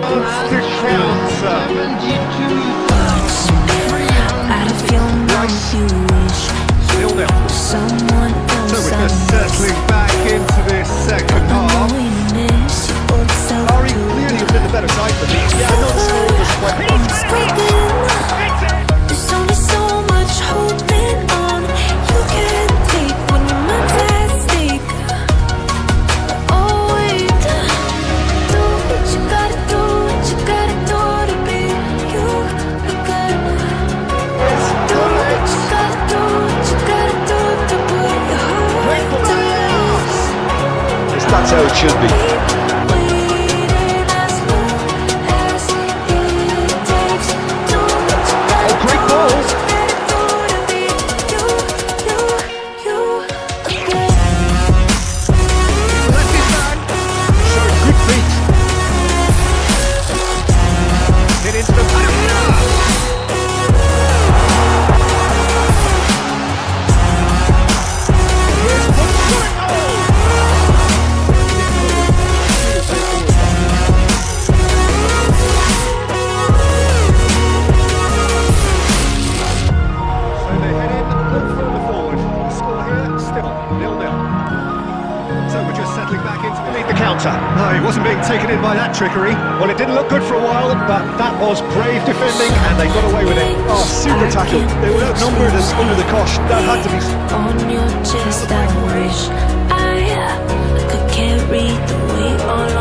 wants to counter. Out of your mouth you wish you were someone else. So we're just settling back into this second half. Ari clearly a bit the better side for these. Yeah, not scoring as well. There's only so much holding on you can take when you're fantastic. Oh wait, do what you gotta do, what you gotta do to be you again. Do what you gotta do, what you gotta do to put your heart to rest. That's how it should be. No, he wasn't being taken in by that trickery. Well, it didn't look good for a while, but that was brave defending, and they got away with it. Oh, super tackle. They were outnumbered and under the cosh. That had to be... On your chest, I wish I could carry the weight on